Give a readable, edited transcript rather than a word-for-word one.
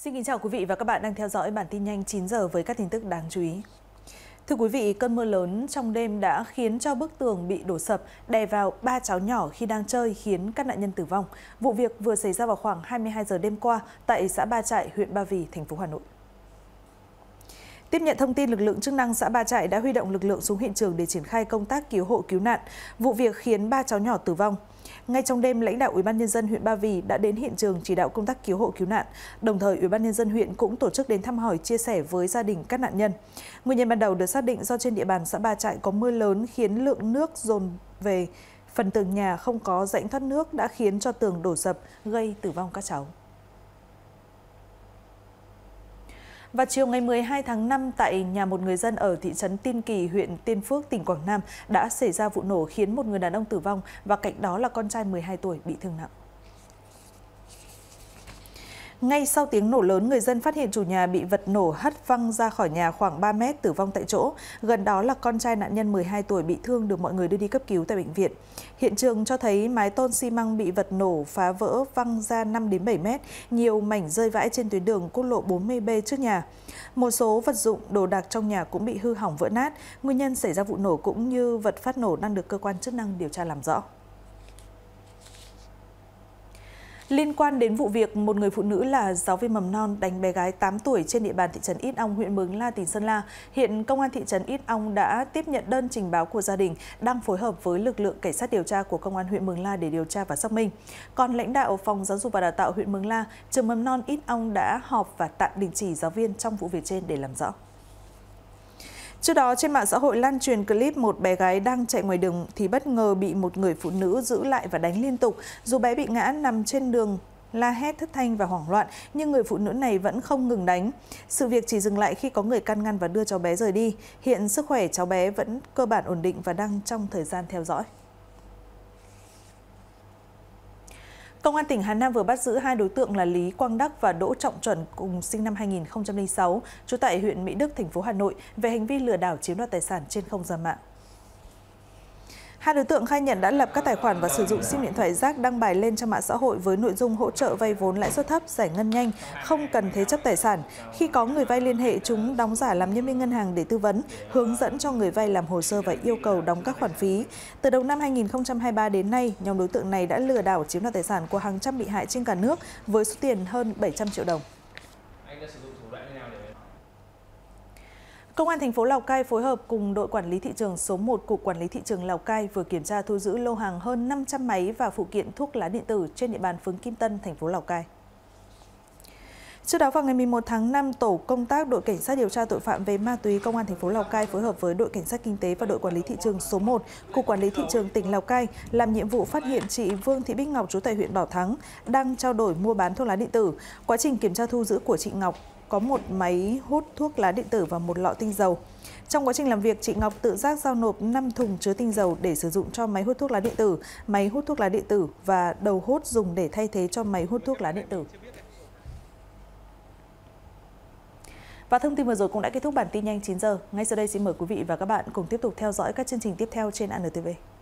Xin kính chào quý vị và các bạn đang theo dõi bản tin nhanh 9 giờ với các tin tức đáng chú ý. Thưa quý vị, cơn mưa lớn trong đêm đã khiến cho bức tường bị đổ sập, đè vào 3 cháu nhỏ khi đang chơi khiến các nạn nhân tử vong. Vụ việc vừa xảy ra vào khoảng 22 giờ đêm qua tại xã Ba Trại, huyện Ba Vì, thành phố Hà Nội. Tiếp nhận thông tin, lực lượng chức năng xã Ba Trại đã huy động lực lượng xuống hiện trường để triển khai công tác cứu hộ cứu nạn. Vụ việc khiến 3 cháu nhỏ tử vong. Ngay trong đêm, lãnh đạo Ủy ban nhân dân huyện Ba Vì đã đến hiện trường chỉ đạo công tác cứu hộ cứu nạn. Đồng thời, Ủy ban nhân dân huyện cũng tổ chức đến thăm hỏi, chia sẻ với gia đình các nạn nhân. Nguyên nhân ban đầu được xác định do trên địa bàn xã Ba Trại có mưa lớn khiến lượng nước dồn về phần tường nhà không có rãnh thoát nước đã khiến cho tường đổ sập, gây tử vong các cháu. Vào chiều ngày 12 tháng 5, tại nhà một người dân ở thị trấn Tiên Kỳ, huyện Tiên Phước, tỉnh Quảng Nam đã xảy ra vụ nổ khiến một người đàn ông tử vong và cạnh đó là con trai 12 tuổi bị thương nặng. Ngay sau tiếng nổ lớn, người dân phát hiện chủ nhà bị vật nổ hất văng ra khỏi nhà khoảng 3 mét, tử vong tại chỗ. Gần đó là con trai nạn nhân 12 tuổi bị thương được mọi người đưa đi cấp cứu tại bệnh viện. Hiện trường cho thấy mái tôn xi măng bị vật nổ phá vỡ văng ra 5 đến 7 mét, nhiều mảnh rơi vãi trên tuyến đường quốc lộ 40B trước nhà. Một số vật dụng đồ đạc trong nhà cũng bị hư hỏng vỡ nát. Nguyên nhân xảy ra vụ nổ cũng như vật phát nổ đang được cơ quan chức năng điều tra làm rõ. Liên quan đến vụ việc một người phụ nữ là giáo viên mầm non đánh bé gái 8 tuổi trên địa bàn thị trấn Ít Ong, huyện Mường La, tỉnh Sơn La, hiện Công an thị trấn Ít Ong đã tiếp nhận đơn trình báo của gia đình, đang phối hợp với lực lượng cảnh sát điều tra của Công an huyện Mường La để điều tra và xác minh. Còn lãnh đạo Phòng Giáo dục và Đào tạo huyện Mường La, trường mầm non Ít Ong đã họp và tạm đình chỉ giáo viên trong vụ việc trên để làm rõ. Trước đó, trên mạng xã hội lan truyền clip một bé gái đang chạy ngoài đường thì bất ngờ bị một người phụ nữ giữ lại và đánh liên tục. Dù bé bị ngã nằm trên đường, la hét thất thanh và hoảng loạn, nhưng người phụ nữ này vẫn không ngừng đánh. Sự việc chỉ dừng lại khi có người can ngăn và đưa cháu bé rời đi. Hiện sức khỏe cháu bé vẫn cơ bản ổn định và đang trong thời gian theo dõi. Công an tỉnh Hà Nam vừa bắt giữ 2 đối tượng là Lý Quang Đắc và Đỗ Trọng Chuẩn cùng sinh năm 2006, trú tại huyện Mỹ Đức, thành phố Hà Nội về hành vi lừa đảo chiếm đoạt tài sản trên không gian mạng. 2 đối tượng khai nhận đã lập các tài khoản và sử dụng sim điện thoại rác đăng bài lên trang mạng xã hội với nội dung hỗ trợ vay vốn lãi suất thấp, giải ngân nhanh, không cần thế chấp tài sản. Khi có người vay liên hệ, chúng đóng giả làm nhân viên ngân hàng để tư vấn, hướng dẫn cho người vay làm hồ sơ và yêu cầu đóng các khoản phí. Từ đầu năm 2023 đến nay, nhóm đối tượng này đã lừa đảo chiếm đoạt tài sản của hàng trăm bị hại trên cả nước với số tiền hơn 700 triệu đồng. Công an thành phố Lào Cai phối hợp cùng đội quản lý thị trường số 1 Cục Quản lý Thị trường Lào Cai vừa kiểm tra thu giữ lô hàng hơn 500 máy và phụ kiện thuốc lá điện tử trên địa bàn phường Kim Tân, thành phố Lào Cai. Trước đó vào ngày 11 tháng 5, tổ công tác đội cảnh sát điều tra tội phạm về ma túy Công an thành phố Lào Cai phối hợp với đội cảnh sát kinh tế và đội quản lý thị trường số 1 Cục Quản lý Thị trường tỉnh Lào Cai làm nhiệm vụ phát hiện chị Vương Thị Bích Ngọc trú tại huyện Bảo Thắng đang trao đổi mua bán thuốc lá điện tử. Quá trình kiểm tra thu giữ của chị Ngọc có một máy hút thuốc lá điện tử và một lọ tinh dầu. Trong quá trình làm việc, chị Ngọc tự giác giao nộp 5 thùng chứa tinh dầu để sử dụng cho máy hút thuốc lá điện tử, máy hút thuốc lá điện tử và đầu hút dùng để thay thế cho máy hút thuốc lá điện tử. Và thông tin vừa rồi cũng đã kết thúc bản tin nhanh 9 giờ. Ngay sau đây xin mời quý vị và các bạn cùng tiếp tục theo dõi các chương trình tiếp theo trên ANTV.